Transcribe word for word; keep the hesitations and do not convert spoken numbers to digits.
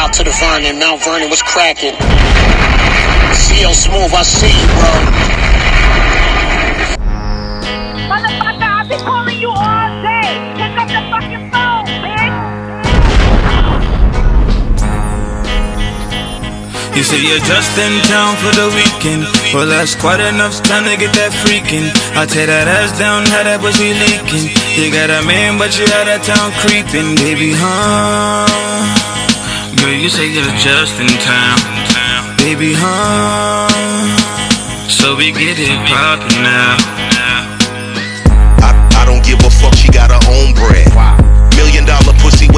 out to the Vernon, Mount Vernon was cracking. C L Smooth, I see you, bro. Motherfucker, I've been calling you all day. Pick up the fucking phone, bitch. You say you're just in town for the weekend. Well, that's quite enough time to get that freaking. I tear that ass down, how that pussy leaking. You got a man, but you out of town creeping, baby, huh? Girl, you say you're just in town, baby, huh? So we get it poppin' now. I, I don't give a fuck, she got her own bread. Million dollar pussy